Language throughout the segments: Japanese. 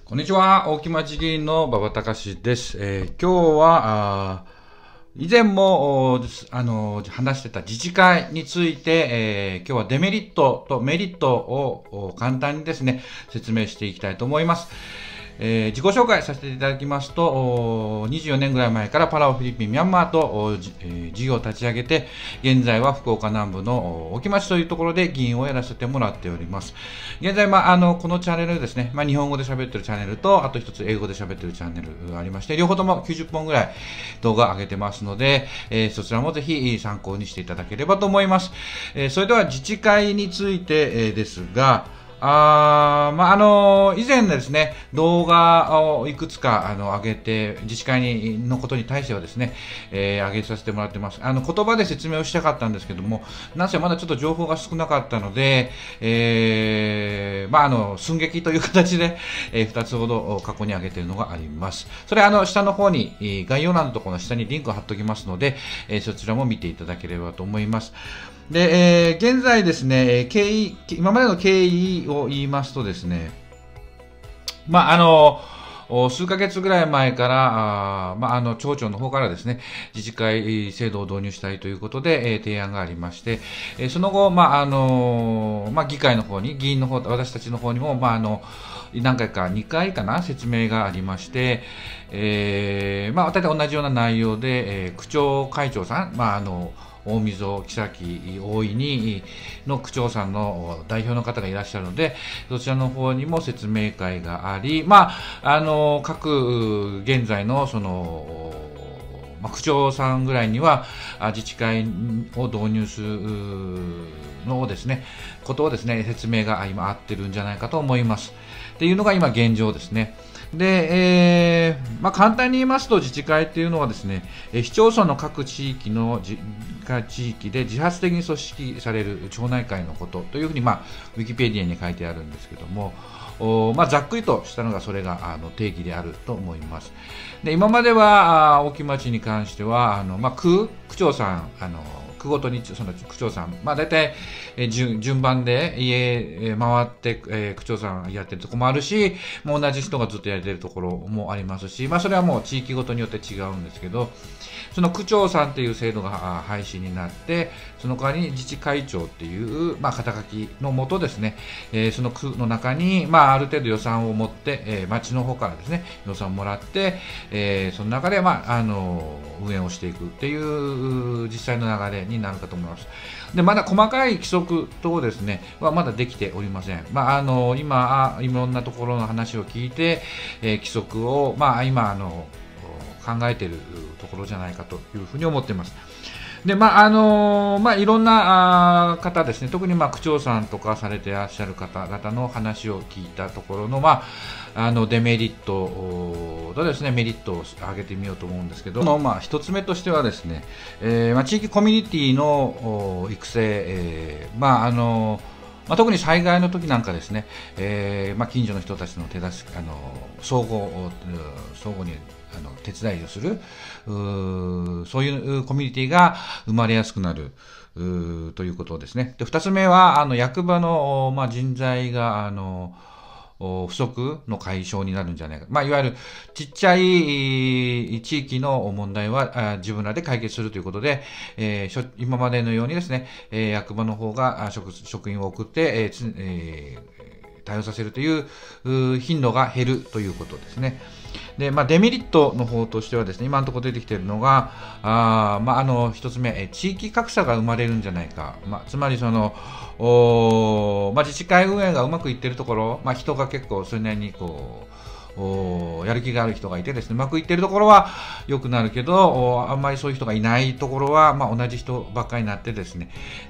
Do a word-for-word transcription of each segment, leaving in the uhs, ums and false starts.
こんにちは、大木町議員の馬場隆です。えー、今日は、あ以前もあの話してた自治会について、えー、今日はデメリットとメリットを簡単にですね、説明していきたいと思います。えー、自己紹介させていただきますと、にじゅうよねんぐらい前からパラオ、フィリピン、ミャンマーと、えー、事業を立ち上げて、現在は福岡南部の沖町というところで議員をやらせてもらっております。現在、まあ、あのこのチャンネルですね、まあ、日本語で喋ってるチャンネルと、あと一つ英語で喋ってるチャンネルがありまして、両方ともきゅうじゅっぽんぐらい動画上げてますので、えー、そちらもぜひ参考にしていただければと思います。えー、それでは自治会について、えー、ですが、あまあ、あの以前ですね、動画をいくつかあの上げて、自治会にのことに対してはですね、えー、上げさせてもらってます。あの言葉で説明をしたかったんですけども、なんせまだちょっと情報が少なかったので、えー、まあ、あの寸劇という形で、えー、ふたつほど過去に上げているのがあります。それはあの下の方に、概要欄のところの下にリンクを貼っておきますので、えー、そちらも見ていただければと思います。で、えー、現在ですね、経緯、今までの経緯を言いますとですね、まあ、あの、数ヶ月ぐらい前から、あまあ、あの、町長の方からですね、自治会制度を導入したいということで、えー、提案がありまして、えー、その後、まあ、あの、まあ、議会の方に、議員の方、私たちの方にも、まあ、あの、何回か、にかいかな、説明がありまして、えー、まあ、大体同じような内容で、えー、区長会長さん、まあ、あの、大溝、木崎、大井にの区長さんの代表の方がいらっしゃるので、そちらの方にも説明会があり、まあ、あの、各現在のその、まあ、区長さんぐらいには自治会を導入するのをですね、ことをですね、説明が今合ってるんじゃないかと思います。っていうのが今現状ですね。で、えーまあ、簡単に言いますと、自治会っていうのはですね、市町村の各地域の地域で自発的に組織される町内会のことというふうに、まあ、ウィキペディアに書いてあるんですけども、おまあ、ざっくりとしたのがそれがあの定義であると思います。で、今までは大木町に関してはあの、まあ、区区長さんあの区ごとにその区長さん、まあ、大体、えー、順, 順番で家回って、えー、区長さんやってるところもあるし、もう同じ人がずっとやってるところもありますし、まあ、それはもう地域ごとによって違うんですけど、その区長さんという制度が廃止になって、その代わりに自治会長っていう、まあ、肩書きのもとですね、えー、その区の中に、まあ、ある程度予算を持って、えー、町の方からですね、予算をもらって、えー、その中で、まあ、あの運営をしていくっていう実際の流れになるかと思います。で、まだ細かい規則等ですね、はまだできておりません。まあ、あの今、いろんなところの話を聞いて、えー、規則を、まあ、今あの考えているところじゃないかというふうに思っています。で、まああのまあ、いろんな方ですね、特に、まあ、区長さんとかされていらっしゃる方々の話を聞いたところの、まあ、あのデメリットとですね、メリットを挙げてみようと思うんですけど、のまあ、一つ目としてはですね、えーまあ、地域コミュニティの育成、えーまああのまあ、特に災害の時なんかですね、えーまあ、近所の人たちの手助け、あの相互相互にあの手伝いをする、うそういうコミュニティが生まれやすくなるということですね。で、二つ目はあの役場の、まあ、人材があの不足の解消になるんじゃないか。まあ、いわゆるちっちゃい地域の問題は自分らで解決するということで、えー、今までのようにですね、えー、役場の方が 職, 職員を送って、えーえー、対応させるという頻度が減るということですね。で、まあ、デメリットの方としてはですね、今のところ出てきているのが、あまあ、あの一つ目、地域格差が生まれるんじゃないか、まあ、つまりそのお、まあ、自治会運営がうまくいっているところ、まあ、人が結構それなりにこうやる気がある人がいてですね、うまくいっているところは良くなるけど、あんまりそういう人がいないところは、まあ、同じ人ばっかりになってですね、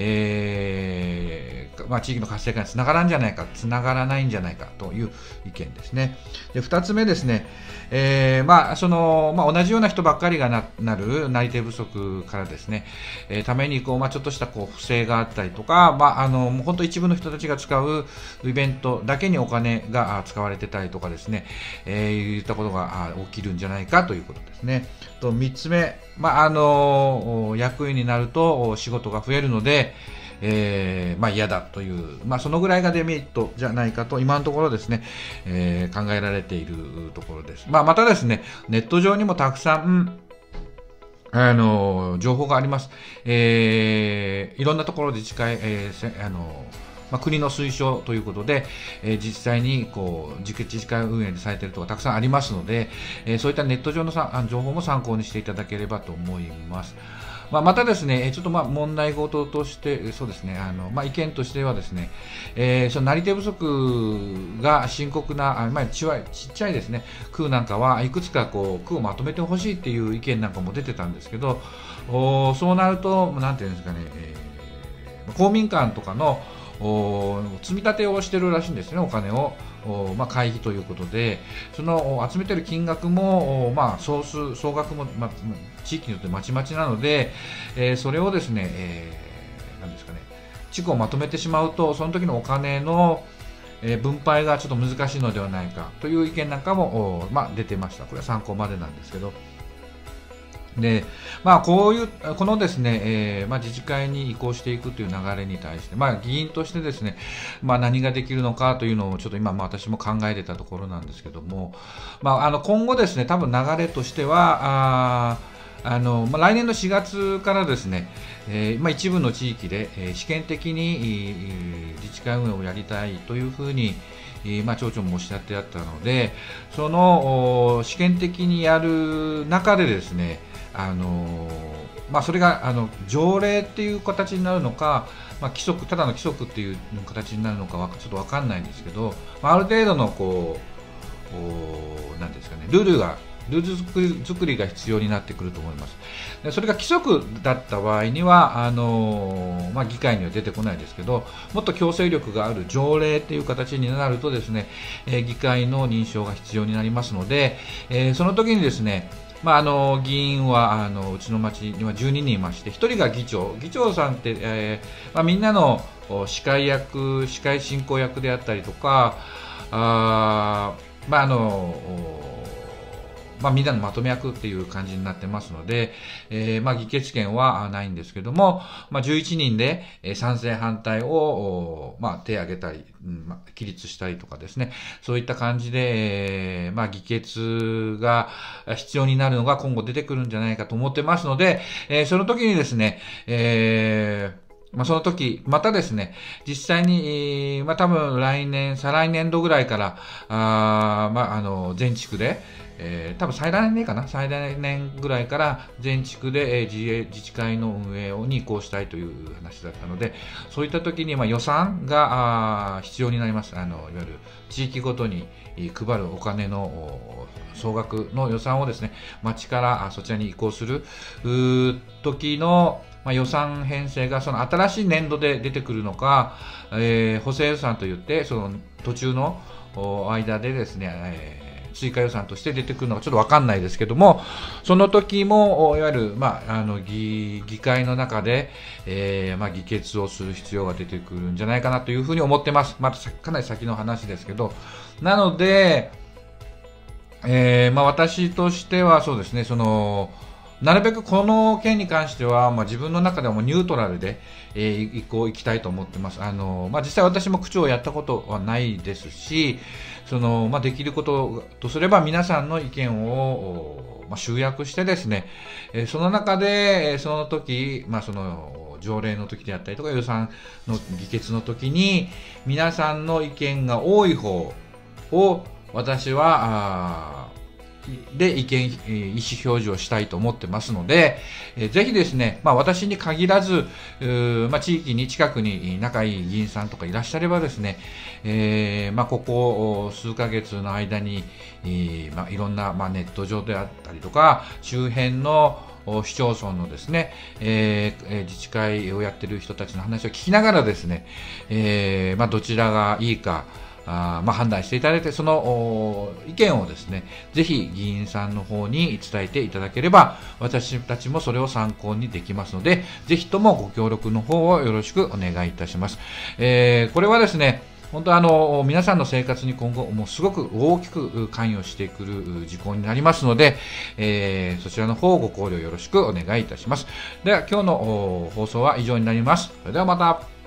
えーまあ、地域の活性化につながらんじゃないか、つながらないんじゃないかという意見ですね。で、二つ目ですね、えーまあそのまあ、同じような人ばっかりが な, なるなり手不足からですね、えー、ためにこう、まあ、ちょっとしたこう不正があったりとか、まあ、あのもう本当一部の人たちが使うイベントだけにお金が使われてたりとかですね、えー、いったことが起きるんじゃないかということですね。とみっつめ、まあ、あの役員になると仕事が増えるので、 えー、まあ嫌だという、まあそのぐらいがデメリットじゃないかと今のところですね、えー、考えられているところです。まあまたですね、ネット上にもたくさん、うんあの、情報があります。えー、いろんなところで自治会、えー、あの、まあ、国の推奨ということで、えー、実際にこう自治会運営されているところがたくさんありますので、えー、そういったネット上のさ情報も参考にしていただければと思います。まあ、またですね、ちょっとまあ問題事として、そうですね、あのまあ、意見としてはですね、えー、そのなり手不足が深刻な、あまあ、ちわちっちゃいですね、区なんかはいくつかこう区をまとめてほしいっていう意見なんかも出てたんですけど、おそうなると、なんていうんですかね、えー、公民館とかの積み立てをしてるらしいんですね、お金を、まあ、会費ということで、その集めてる金額も、まあ、総数、総額も、まあ、地域によってまちまちなので、えー、それをですね、えー、なんですかね、地区をまとめてしまうと、その時のお金のえー、分配がちょっと難しいのではないかという意見なんかも、まあ、出てました。これは参考までなんですけど。で、まあ、こういう、このですね、えー、まあ、自治会に移行していくという流れに対して、まあ、議員としてですね、まあ、何ができるのかというのをちょっと今、まあ、私も考えてたところなんですけども、まあ、あの、今後ですね、多分流れとしては、ああのまあ、来年のしがつからですね、えーまあ、一部の地域で、えー、試験的に、えー、自治会運営をやりたいというふうに、えーまあ、町長もおっしゃってあったので、その試験的にやる中でですね、あのまあ、それがあの条例っていう形になるのか、まあ、規則ただの規則っていう形になるのかはちょっと分かんないんですけど、まあ、ある程度のこうなんですかね、ルールがルール作り作りが必要になってくると思います。でそれが規則だった場合にはあの、まあ、議会には出てこないですけど、もっと強制力がある条例という形になるとですね、えー、議会の認証が必要になりますので、えー、その時にですね、まあ、あの議員はあのうちの町にはじゅうににんいまして、ひとりが議長、議長さんって、えーまあ、みんなの司会役、司会進行役であったりとか、あまああのまあ、みんなのまとめ役っていう感じになってますので、えー、まあ、議決権はないんですけども、まあ、じゅういちにんで賛成反対を、まあ、手を挙げたり、うんまあ、起立したりとかですね、そういった感じで、えー、まあ、議決が必要になるのが今後出てくるんじゃないかと思ってますので、えー、その時にですね、えーまあ、その時、またですね、実際に、まあ、多分来年、再来年度ぐらいから、あまあ、あの、全地区で、えー、多分再来年かな再来年ぐらいから全地区で、えー、自営自治会の運営に移行したいという話だったので、そういった時に、まあ、予算があ必要になります。あの、いわゆる地域ごとに配るお金の総額の予算をですね、町からそちらに移行する時のまあ、予算編成がその新しい年度で出てくるのか、えー、補正予算といってその途中の間でですね、えー、追加予算として出てくるのかちょっと分かんないですけども、その時もいわゆる、まあ、あの 議, 議会の中で、えーまあ、議決をする必要が出てくるんじゃないかなというふうに思ってます。またかなり先の話ですけど、なので、えーまあ、私としてはそうですね、そのなるべくこの件に関しては、まあ、自分の中でもニュートラルで、えー、移行行きたいと思ってます。あの、まあ、実際私も区長をやったことはないですし、その、まあ、できることとすれば皆さんの意見を、まあ、集約してですね、えー、その中で、その時、まあ、その、条例の時であったりとか予算の議決の時に皆さんの意見が多い方を私は、で意見、意思表示をしたいと思ってますので、えー、ぜひですね、まあ、私に限らず、まあ、地域に近くに仲いい議員さんとかいらっしゃればですね、えーまあ、ここ数ヶ月の間に、えーまあ、いろんな、まあ、ネット上であったりとか周辺の市町村のですね、えー、自治会をやっている人たちの話を聞きながらですね、えーまあ、どちらがいいかあまあ、判断していただいて、その意見をですね、ぜひ議員さんの方に伝えていただければ、私たちもそれを参考にできますので、ぜひともご協力の方をよろしくお願いいたします。えー、これはですね、 本当あの皆さんの生活に今後もうすごく大きく関与してくる事項になりますので、えー、そちらの方をご考慮よろしくお願いいたします。では今日の放送は以上になります。それではまた。